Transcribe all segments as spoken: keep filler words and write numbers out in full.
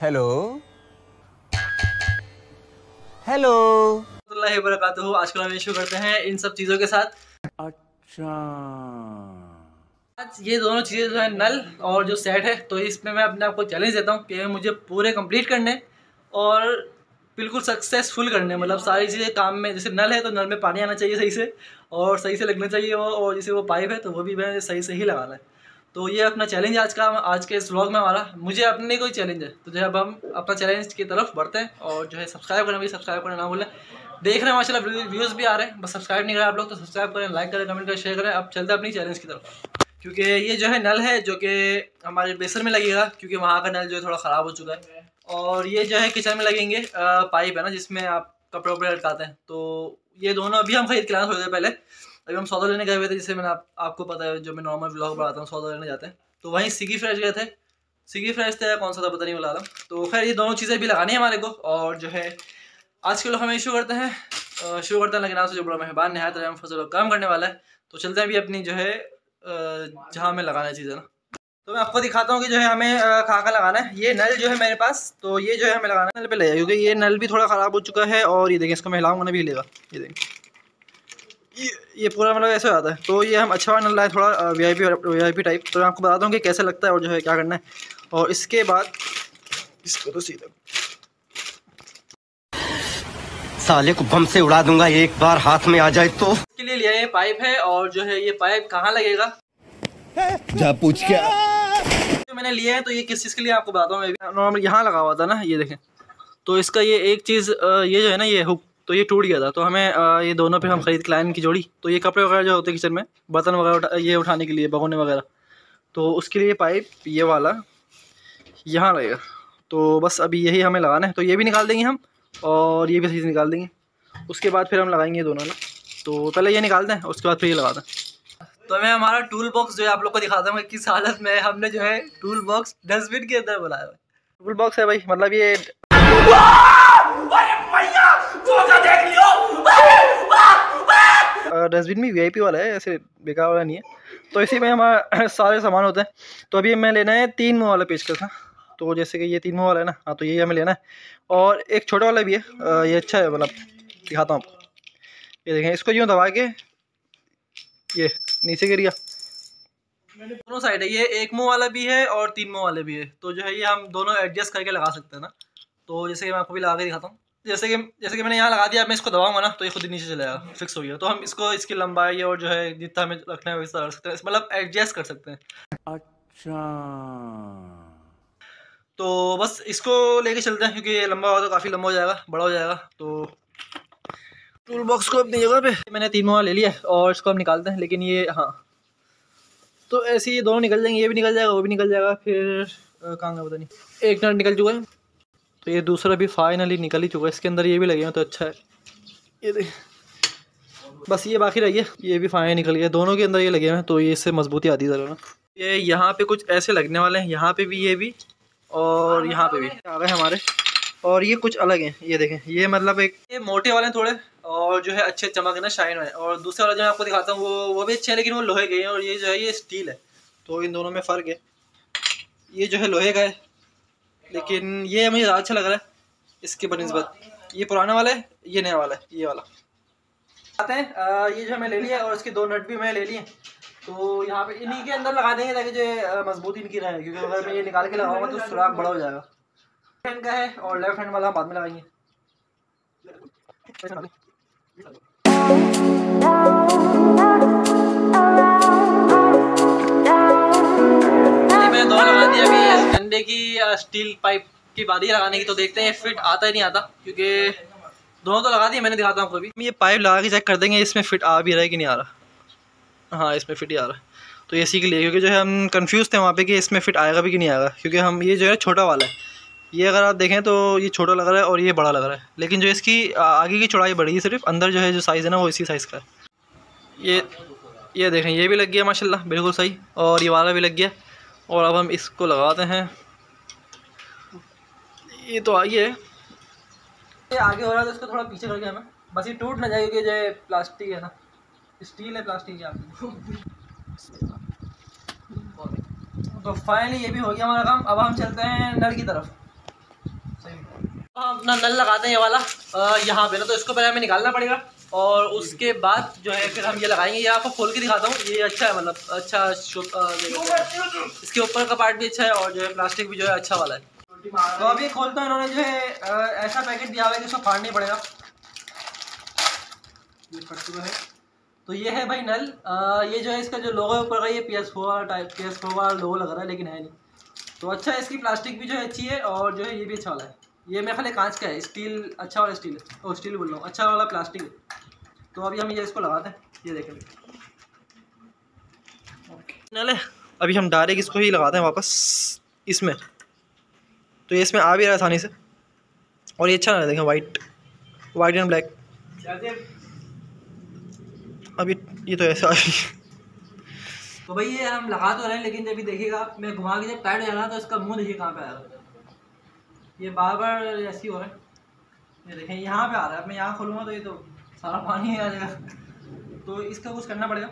Hello hello अल्लाह वबरकातुहू। आजकल हम issue करते हैं इन सब चीज़ों के साथ। अच्छा, आज ये दोनों चीज़ें जो है नल और जो सेट है, तो इसमें मैं अपने आप को चैलेंज देता हूँ कि मुझे पूरे कंप्लीट करने और बिल्कुल सक्सेसफुल करने। मतलब सारी चीज़ें काम में, जैसे नल है तो नल में पानी आना चाहिए सही से और सही से लगना चाहिए वो, और जैसे वो पाइप है तो वो भी मैं सही से ही लगाना है। तो ये अपना चैलेंज आज का, आज के इस व्लॉग में हमारा। मुझे अपने कोई चैलेंज है, तो जो है अब हम अपना चैलेंज की तरफ बढ़ते हैं। और जो है सब्सक्राइब करना भी सब्सक्राइब करना ना भूलें। देख रहे हैं माशाल्लाह व्यूज़ भी आ रहे हैं, बस सब्सक्राइब नहीं करें आप लोग तो सब्सक्राइब करें, लाइक करें, कमेंट करें, शेयर करें। अब चलते हैं अपनी चैलेंज की तरफ। क्योंकि ये जो है नल है जो कि हमारे बेसर में लगेगा, क्योंकि वहाँ का नल जो है थोड़ा ख़राब हो चुका है। और ये जो है किचन में लगेंगे पाइप है ना, जिसमें आप कपड़े वपड़े लटकाते हैं। तो ये दोनों अभी हम खरीद के लाए थोड़ी देर पहले। अभी हम सौदा लेने गए हुए थे, जिससे मैंने आप, आपको पता है जो मैं नॉर्मल ब्लॉग बनाता हूँ सौदा लेने जाते हैं। तो वहीं सिगी फ्रेश गए थे, सिगी फ्रेश थे या कौन सा था पता नहीं मिला था। तो खैर ये दोनों चीज़ें भी लगानी है हमारे को। और जो है आज के लोग हमें शुरू करते हैं शुरू करते हैं लेकिन आपसे जो बड़ा मेहरबान नहायत रहम फजल काम करने वाला है। तो चलते हैं अभी अपनी जो है जहाँ हमें लगाना है चीज़ें ना, तो मैं आपको दिखाता हूँ कि जो है हमें कहाँ कहाँ लगाना है। ये नल जो है मेरे पास, तो ये जो है हमें लगाना है नल पे ले, क्योंकि ये नल भी थोड़ा ख़राब हो चुका है। और ये देखें, इसको मैं हिलाऊंगा ना भी हिलेगा। ये देखें, ये ये पूरा मतलब ऐसे हो जाता है। तो ये हम अच्छा वाला नल लाए, थोड़ा V I P V I P type. तो मैं आपको बताता हूँ कि कैसे लगता है और जो है क्या करना है। और इसके बाद इसको तो सीधा साले को बम से उड़ा दूंगा एक बार हाथ में आ जाए तो। इसके लिए लिया ये पाइप है। और जो है ये पाइप कहाँ लगेगा जा पूछ क्या जो मैंने लिया है, तो ये किस चीज़ के लिए आपको बताता हूँ। मैं नॉर्मल यहाँ लगा हुआ था ना, ये देखें। तो इसका ये एक चीज़ ये जो है ना, ये हुक, तो ये टूट गया था। तो हमें ये दोनों फिर हम खरीद के लाए इनकी जोड़ी। तो ये कपड़े वगैरह जो होते हैं किचन में, बर्तन वगैरह उठा, ये उठाने के लिए, भगोने वगैरह, तो उसके लिए पाइप ये वाला यहाँ लगेगा। तो बस अभी यही हमें लगाना है। तो ये भी निकाल देंगे हम और ये भी सही से निकाल देंगे। उसके बाद फिर हम लगाएंगे ये दोनों ना। तो पहले ये निकालते हैं, उसके बाद फिर ये लगाते हैं। तो मैं हमारा टूल बॉक्स जो है आप लोग को दिखाता हूँ किस हालत में हमने जो है टूल बॉक्स डस्टबिन के अंदर बनाया हुआ है। टूल बॉक्स है भाई, मतलब ये डस्टबिन भी वी आई पी वाला है, ऐसे बेकार वाला नहीं है। तो इसी में हमारा सारे सामान होते हैं। तो अभी हमें लेना है तीन मुँह वाला पेचकस ना। तो जैसे कि ये तीन मुँह वाला है ना, हाँ, तो यही हमें लेना है। और एक छोटा वाला भी है, ये अच्छा है, मतलब दिखाता हूँ आपको। ये देखें, इसको यूँ दबा के ये नीचे गिर गया। दोनों साइड है, ये एक मुंह वाला भी है और तीन मुंह वाले भी है। तो जो है ये हम दोनों एडजस्ट करके लगा सकते हैं ना। तो जैसे कि मैं आपको भी लगा के दिखाता हूँ। जैसे कि जैसे कि मैंने यहाँ लगा दिया, मैं इसको दबाऊंगा ना तो ये खुद ही नीचे चलेगा, फिक्स हो गया। तो हम इसको, इसकी लंबाई और जो है जितना हमें रखना है वैसा रख सकते हैं, मतलब एडजस्ट कर सकते हैं। अच्छा, तो बस इसको लेके चलते हैं, क्योंकि ये लंबा होगा तो काफ़ी लंबा हो जाएगा, बड़ा हो जाएगा। तो टूल बॉक्स को अपनी जगह पे मैंने तीन मुँह ले लिया और इसको हम निकालते हैं। लेकिन ये, हाँ, तो ऐसे ये दोनों निकल जाएंगे, ये भी निकल जाएगा, वो भी निकल जाएगा। फिर कहाँ का पता नहीं, एक नट निकल चुका है। तो ये दूसरा भी फाइनली निकल ही चुका है, इसके अंदर ये भी लगे हैं, तो अच्छा है। ये देख, बस ये बाकी रह गया, ये भी फाइनली निकल गया। दोनों के अंदर ये लगे हैं, तो ये इससे मजबूती आती है ज़रा ना। ये यहाँ पे कुछ ऐसे लगने वाले हैं, यहाँ पे भी, ये भी, और यहाँ पे भी आ गए हमारे। और ये कुछ अलग हैं, ये देखें, ये मतलब एक ये मोटे वाले हैं थोड़े, और जो है अच्छे चमक है ना, शाइन है। और दूसरे वाला जो मैं आपको दिखाता हूँ वो वो भी अच्छे हैं, लेकिन वो लोहे के हैं। और ये जो है ये स्टील है। तो इन दोनों में फ़र्क है। ये जो है लोहे का है, लेकिन ये मुझे ज़्यादा अच्छा लग रहा है इसके बनिस्बत। ये पुराना वाला है, ये नया वाला है, ये वाला। आते हैं, आ, ये जो हमें ले लिया और इसके दो नट भी मैं ले लिए। तो यहाँ पे इन्हीं के अंदर लगा देंगे ताकि जो मजबूती इनकी रहे, क्योंकि अगर मैं ये निकाल के लगाऊंगा तो सुराख बड़ा हो जाएगा। राइट हैंड का है और लेफ्ट हैंड वाला हम बाद में लगाएंगे। मैंने दोनों लगा दिया। अभी डंडे की स्टील पाइप की बारी लगाने की, तो देखते हैं फिट आता ही नहीं आता, क्योंकि दोनों तो लगा दिए मैंने, दिखाता हूँ आपको भी। ये पाइप लगा के चेक कर देंगे इसमें फिट आ भी रहा है कि नहीं आ रहा। हाँ, इसमें फिट ही आ रहा है। तो इसी के लिए, क्योंकि जो है हम कंफ्यूज थे वहाँ पे कि इसमें फिट आएगा भी कि नहीं आएगा, क्योंकि हम ये जो है छोटा वाला है, ये अगर आप देखें तो ये छोटा लग रहा है और ये बड़ा लग रहा है। लेकिन जो इसकी आगे की चौड़ाई बड़ी है, सिर्फ अंदर जो है जो साइज़ है ना वो इसी साइज़ का है। ये ये देखें, ये भी लग गया माशाल्लाह, बिल्कुल सही। और ये वाला भी लग गया। और अब हम इसको लगाते हैं। ये तो आगे है, ये आगे हो रहा है, तो इसको थोड़ा पीछे करके हमें, बस ये टूट ना जाए, क्योंकि जो प्लास्टिक है ना, स्टील है, प्लास्टिक है आपकी। तो फाइनली ये भी हो गया हमारा काम। अब हम चलते हैं नल की तरफ। हम अपना नल लगाते हैं ये वाला यहाँ पे ना, तो इसको पहले हमें निकालना पड़ेगा और उसके बाद जो है फिर हम ये लगाएंगे। ये आपको खोल के दिखाता हूँ, ये अच्छा है, मतलब अच्छा इसके ऊपर का पार्ट भी अच्छा है और जो है प्लास्टिक भी जो है अच्छा वाला है। तो अभी खोलता हूँ, इन्होंने जो है ऐसा पैकेट दिया हुआ है कि इसको फाड़ना ही पड़ेगा। ये फट चुका है। तो ये है भाई नल, आ, ये जो है इसका जो लोगो ऊपर का ये पी एस फोर वाला टाइप पी एस फोर वाला लोगो लग रहा है, लेकिन है नहीं। तो अच्छा है, इसकी प्लास्टिक भी जो है अच्छी है और जो है ये भी अच्छा वाला है। ये मेरे ख्याल कांच का है, स्टील अच्छा वाला स्टील है, और स्टील बोल रहा हूँ, अच्छा वाला प्लास्टिक है। तो अभी हम ये इसको लगाते हैं, ये देखेंगे नल है। अभी हम डायरेक्ट इसको ही लगाते हैं वापस इसमें, तो ये इसमें आ भी रहा है आसानी से और ये अच्छा लग रहा है। देखें वाइट वाइट एंड ब्लैक। अभी ये तो ऐसा तो भाई ये हम लगा तो रहे हैं, लेकिन जब भी देखिएगा मैं घुमा के जब टाइट हो जाएगा तो इसका मुंह देखिए कहाँ पे आएगा। ये बार बार ऐसी हो रहा है, ये देखें यहाँ पे आ रहा है। मैं यहाँ खोलूँगा तो ये तो सारा पानी आ जाएगा, तो इसका कुछ करना पड़ेगा।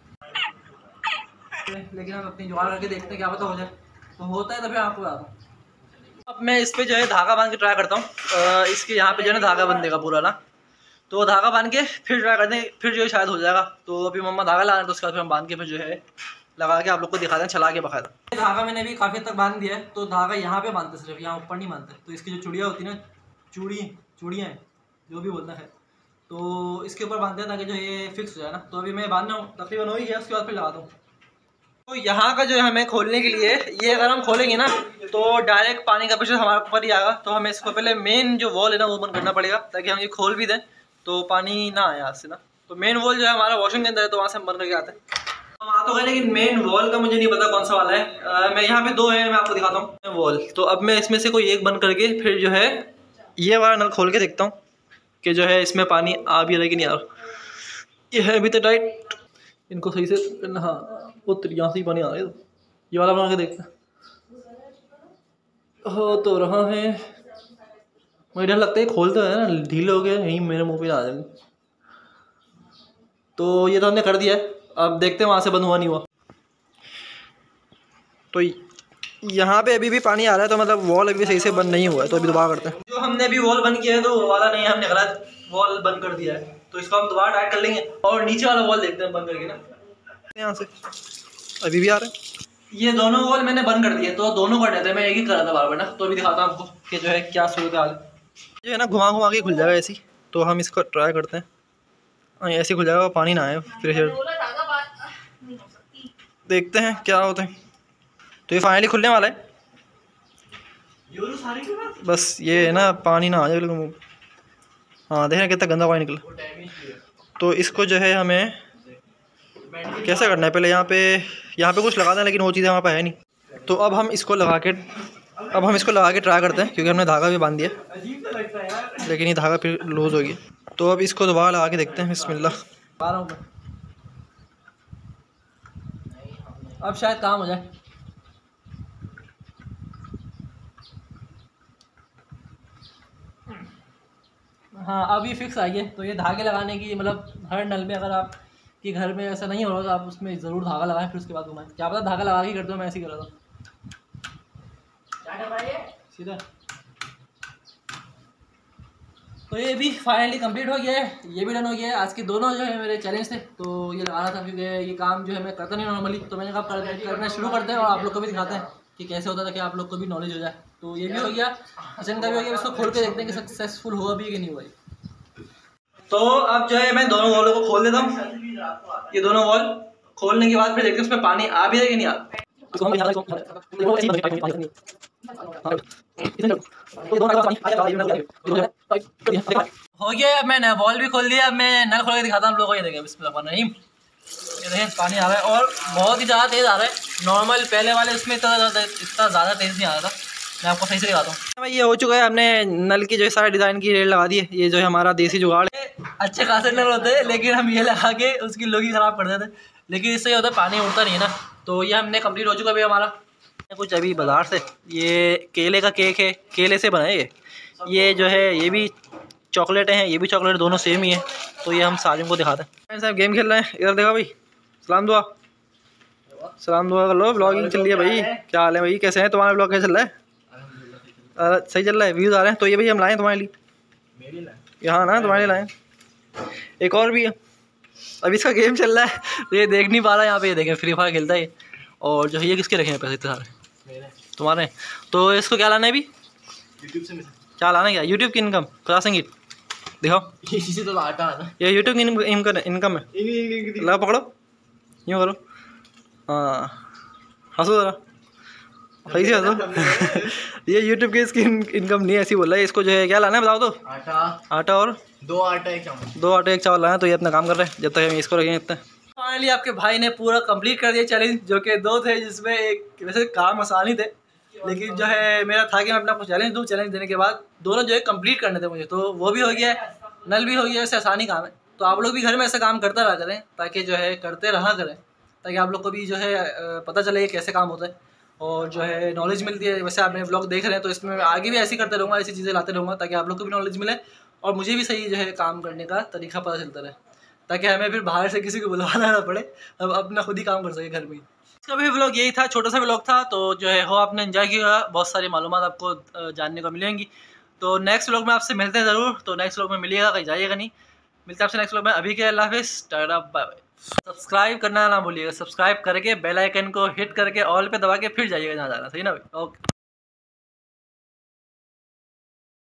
लेकिन हम अपनी जुगाड़ करके देखते हैं, क्या पता हो जाए। तो होता है तभी आपको बताता हूँ। अब मैं इस पर जो है धागा बांध के ट्राई करता हूँ। इसके यहाँ पे जो है ना धागा बंधेगा पूरा ना, तो धागा बांध के फिर ट्राई करते हैं, फिर जो है शायद हो जाएगा। तो अभी मम्मा धागा ला रहे हैं, तो उसके बाद फिर हम बांध के फिर जो है लगा के आप लोग को दिखाते हैं, चला के बकायदा। धागा मैंने भी काफ़ी तक बांध दिया है। तो धागा यहाँ पे बांधते सिर्फ, यहाँ ऊपर नहीं बांधते। तो इसकी जो चूड़ियाँ होती है ना, चूड़ी चूड़ियाँ हैं जो भी बोलना है, तो इसके ऊपर बांधते हैं ताकि जो ये फिक्स हो जाए ना। तो अभी मैं बांध रहा हूँ, तकरीबन हो ही गया, उसके बाद फिर लगाता हूँ। तो यहाँ का जो है हमें खोलने के लिए, ये अगर हम खोलेंगे ना तो डायरेक्ट पानी का प्रेशर हमारे ऊपर ही आएगा। तो हमें इसको पहले मेन जो वॉल है ना वो बंद करना पड़ेगा, ताकि हम ये खोल भी दें तो पानी ना आए आज से ना। तो मेन वॉल जो है हमारा वॉशरूम के अंदर है, तो वहाँ से हम बंद करके आते हैं। हम आ तो गए, लेकिन मेन वॉल का मुझे नहीं पता कौन सा वाला है। आ, मैं यहाँ पे दो है, मैं आपको दिखाता हूँ वॉल। तो अब मैं इसमें से कोई एक बंद करके फिर जो है ये वाला नल खोल के देखता हूँ कि जो है इसमें पानी आ भी रहा कि नहीं आ रहा। ये है अभी तो टाइट, इनको सही से करना। हाँ उतर, यहाँ से ही पानी आ रहा है। तो ये वाला बना के देखते हैं, हो तो रहा है। मुझे डर लगता है खोलते है ना ढीले हो गए, यहीं मेरे मुंह पे आ जाएंगे। तो ये तो हमने कर दिया है, अब देखते हैं वहाँ से बंद हुआ नहीं हुआ। तो यहाँ पे अभी भी पानी आ रहा है, तो मतलब वॉल अभी सही से बंद नहीं हुआ है। तो अभी दोबारा करते हैं। जो हमने अभी वॉल बंद किया है तो वो वाला नहीं है, हमने गलत वॉल बंद कर दिया है। तो इसको हम दोबारा टाइट कर लेंगे और नीचे वाला वॉल देखते हैं बंद करके ना। यहाँ से अभी भी आ रहा है। ये दोनों वॉल मैंने बंद कर दिए, तो दोनों कर देते हैं। मैं एक ही कर रहा था बार बार ना। तो अभी दिखाता हूँ आपको कि जो है क्या सूरत हाल है। ये है ना घुमा घुमा के खुल जाएगा ऐसी। तो हम इसको ट्राई करते हैं, ऐसे खुल जाएगा, पानी ना आए फिर देखते हैं क्या होता है। तो ये फाइनली खुलने वाला है, बस ये है ना पानी ना आ जाए बिल्कुल। हाँ देख रहे कितना गंदा पानी निकला। तो इसको जो है हमें कैसे करना है, पहले यहाँ पे यहाँ पे कुछ लगाना है, लेकिन वो चीज़ें वहाँ पे है नहीं। तो अब हम इसको लगा के अब हम इसको लगा के ट्राई करते हैं, क्योंकि हमने धागा भी बांध दिया, लेकिन ये धागा फिर लूज हो गया। तो अब इसको दोबारा लगा के देखते हैं। बिस्मिल्लाह। अब शायद काम हो जाए। हाँ अभी फिक्स आई है। तो ये धागे लगाने की, मतलब हर नल में अगर आप कि घर में ऐसा नहीं हो रहा तो आप उसमें ज़रूर धागा लगाएं, फिर उसके बाद घुमाएं। क्या पता धागा लगा के करते हो, मैं ऐसे ही कर रहा था सीधा। तो ये भी फाइनली कंप्लीट हो गया है, ये भी डन हो गया है। आज के दोनों जो है मेरे चैलेंज थे, तो ये लगाना था, क्योंकि ये काम जो है मैं करता नहीं नॉर्मली। तो मैंने कहा कर, करना शुरू करते हैं और आप लोग को भी दिखाते हैं कि कैसे होता था, कि आप लोग को भी नॉलेज हो जाए। तो ये भी हो गया, हसन का भी हो गया। इसको खोल के देखते हैं कि सक्सेसफुल हुआ भी कि नहीं हुआ। तो अब जो है मैं दोनों वॉलों को खोल देता हूँ। ये दोनों वॉल खोलने के बाद फिर देखते हैं उसमें पानी आ भी है कि नहीं आ। हो गया, अब मैंने वॉल भी खोल दिया। अब मैं नल खोल के दिखाता हूँ आप लोगों को। ये देखें बिस्मिल्लाह, ये देखें पानी आ रहा है और बहुत ही ज़्यादा तेज़ आ रहा है। नॉर्मल पहले वाले उसमें इतना ज़्यादा इतना ज़्यादा तेज़ नहीं आ रहा था। मैं आपको सही से दिखाता हूँ। भाई ये हो चुका है, हमने नल की जो है सारा डिज़ाइन की रेल लगा दी है। ये जो है हमारा देसी जुगाड़ है। अच्छे खासे नल होते हैं, लेकिन हम ये लगा के उसकी लोगी ख़राब कर देते, लेकिन इससे ये होता है पानी उड़ता नहीं है ना। तो ये हमने कंप्लीट हो चुका है अभी हमारा। कुछ अभी बाज़ार से ये केले का केक है, केले से बना है ये। ये जो है ये भी चॉकलेटें हैं, ये भी चॉकलेट, दोनों सेम ही है। तो ये हम साजिम को दिखाते हैं। साहब गेम खेल रहे हैं, इधर देखा भाई। सलाम दुआ सलाम दुआ कर लो, ब्लॉगिंग चल रही है भाई। क्या हाल है भाई, कैसे हैं, तुम्हारा ब्लॉग कैसे चल रहा है? सही चल रहा है, व्यूज़ आ रहे हैं। तो ये भाई हम लाएँ तुम्हारे लिए, मेरी लाए यहाँ ना तुम्हारे लिए लाएँ। एक और भी है, अभी इसका गेम चल रहा है, ये देख नहीं पा रहा है यहाँ पे। ये देखें फ्री फायर खेलता है ये। और जो है ये किसके रखे हैं पैसे इतने सारे? मेरे तुम्हारे। तो इसको क्या लाना है अभी? यूट्यूब से मिला क्या लाना है? क्या यूट्यूब की इनकम क्रॉसिंग इट दिखाओ। इसी से तो आटा आना ये यूट्यूब की इनकम इनकम है। ला पकड़ो, यूँ करो, हाँ हंसो ज़रा, सही से हंसो। ये यूट्यूब की इसकी इनकम नहीं है, ऐसी बोल रहा है। इसको जो है क्या लाना है बताओ तो? आटा, आटा और दो आटा एक चावल, दो आटे एक चावल लाना है। तो ये अपना काम कर रहे हैं जब तक हम इसको रखेंगे इतना। फाइनली आपके भाई ने पूरा कंप्लीट कर दिया चैलेंज, जो कि दो थे, जिसमें एक वैसे काम आसान ही थे, लेकिन जो है मेरा था कि मैं अपना कुछ चैलेंज दूँ। चैलेंज देने के बाद दोनों जो है कंप्लीट करने थे मुझे, तो वो भी हो गया है, नल भी हो गया। वैसे आसानी काम है, तो आप लोग भी घर में ऐसा काम करता रहा करें, ताकि जो है करते रहा करें, ताकि आप लोग को भी जो है पता चले कैसे काम होता है और जो है नॉलेज मिलती है। वैसे आप मेरे ब्लॉग देख रहे हैं, तो इसमें मैं आगे भी ऐसे ही करते रहूँगा, ऐसी चीज़ें लाते रहूँगा, ताकि आप लोग को भी नॉलेज मिले और मुझे भी सही जो है काम करने का तरीका पता चलता रहे, ताकि हमें फिर बाहर से किसी को बुलवाना ना पड़े, अब अपना खुद ही काम कर सके घर में। इसका भी व्लॉग यही था, छोटा सा व्लॉग था। तो जो है हो आपने एंजॉय किया, बहुत सारी मालूमात आपको जानने को मिलेंगी। तो नेक्स्ट व्लॉग में आपसे मिलते हैं ज़रूर। तो नेक्स्ट व्लॉग में मिलिएगा, कहीं जाइएगा नहीं। मिलते हैं आपसे नेक्स्ट व्लॉग में। अभी के अल्लाह हाफिज़, टाटा बाय बाय। सब्सक्राइब करना ना भूलिएगा, सब्सक्राइब करके बेल आइकन को हिट करके ऑल पे दबा के फिर जाइएगा जहाँ जाना, सही ना भाई? ओके।